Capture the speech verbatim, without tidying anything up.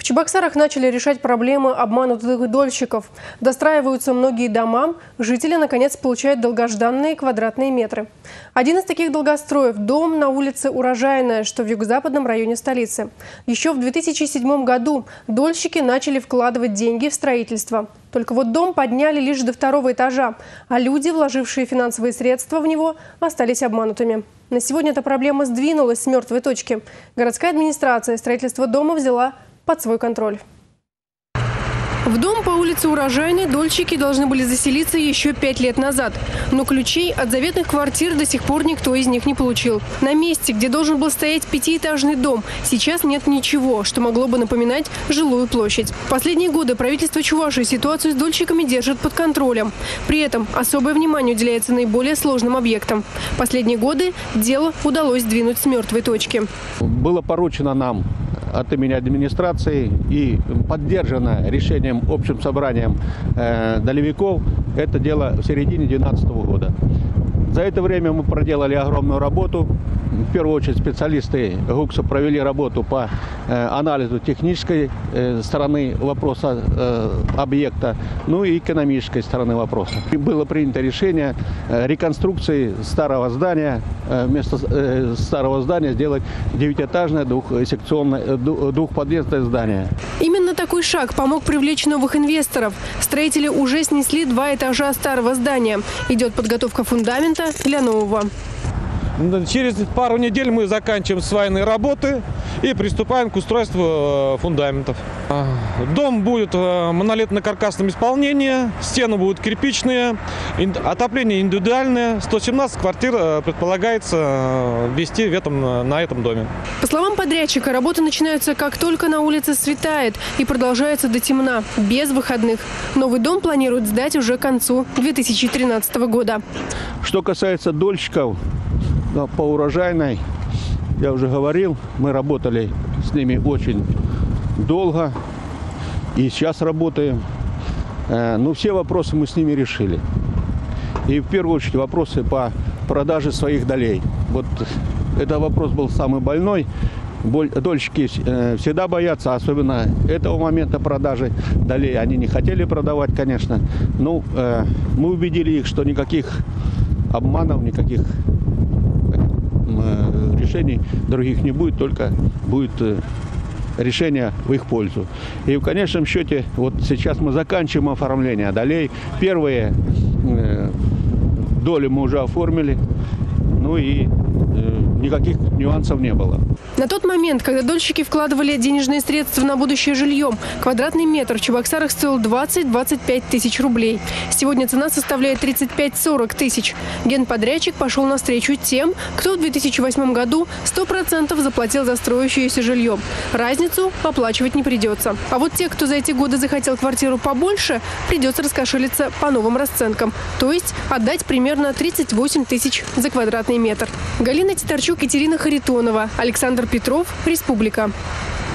Чебоксарах начали решать проблемы обманутых дольщиков. Достраиваются многие дома, жители наконец получают долгожданные квадратные метры. Один из таких долгостроев – дом на улице Урожайная, что в юго-западном районе столицы. Еще в две тысячи седьмом году дольщики начали вкладывать деньги в строительство. Только вот дом подняли лишь до второго этажа, а люди, вложившие финансовые средства в него, остались обманутыми. На сегодня эта проблема сдвинулась с мертвой точки. Городская администрация строительство дома взяла под свой контроль. В дом по улице Урожайной дольщики должны были заселиться еще пять лет назад. Но ключей от заветных квартир до сих пор никто из них не получил. На месте, где должен был стоять пятиэтажный дом, сейчас нет ничего, что могло бы напоминать жилую площадь. В последние годы правительство Чувашии ситуацию с дольщиками держит под контролем. При этом особое внимание уделяется наиболее сложным объектам. В последние годы дело удалось сдвинуть с мертвой точки. Было поручено нам от имени администрации и поддержано решением общим собранием э, долевиков это дело в середине две тысячи двенадцатого года. За это время мы проделали огромную работу. В первую очередь специалисты ГУКСа провели работу по э, анализу технической э, стороны вопроса э, объекта, ну и экономической стороны вопроса. И было принято решение э, реконструкции старого здания, э, вместо э, старого здания сделать девятиэтажное двухсекционное, двухподъездное здание. Именно такой шаг помог привлечь новых инвесторов. Строители уже снесли два этажа старого здания. Идет подготовка фундамента для нового. Через пару недель мы заканчиваем свайные работы и приступаем к устройству фундаментов. Дом будет монолитно-каркасном исполнении, стены будут кирпичные, отопление индивидуальное. сто семнадцать квартир предполагается ввести в этом, на этом доме. По словам подрядчика, работы начинаются как только на улице светает и продолжаются до темна, без выходных. Новый дом планируют сдать уже к концу две тысячи тринадцатого года. Что касается дольщиков, по Урожайной, я уже говорил, мы работали с ними очень долго и сейчас работаем. Но все вопросы мы с ними решили. И в первую очередь вопросы по продаже своих долей. Вот этот вопрос был самый больной. Дольщики всегда боятся, особенно этого момента продажи долей. Они не хотели продавать, конечно. Но мы убедили их, что никаких обманов, никаких решений других не будет, только будет решение в их пользу. И в конечном счете, вот сейчас мы заканчиваем оформление долей. Первые доли мы уже оформили, ну и никаких нюансов не было. На тот момент, когда дольщики вкладывали денежные средства на будущее жилье, квадратный метр в Чебоксарах стоил двадцать-двадцать пять тысяч рублей. Сегодня цена составляет тридцать пять — сорок тысяч. Генподрядчик пошел навстречу тем, кто в две тысячи восьмом году сто процентов заплатил за строящееся жилье. Разницу оплачивать не придется. А вот те, кто за эти годы захотел квартиру побольше, придется раскошелиться по новым расценкам. То есть отдать примерно тридцать восемь тысяч за квадратный метр. Галина Титарчук, Екатерина Харитонова, Александр Петров, Республика.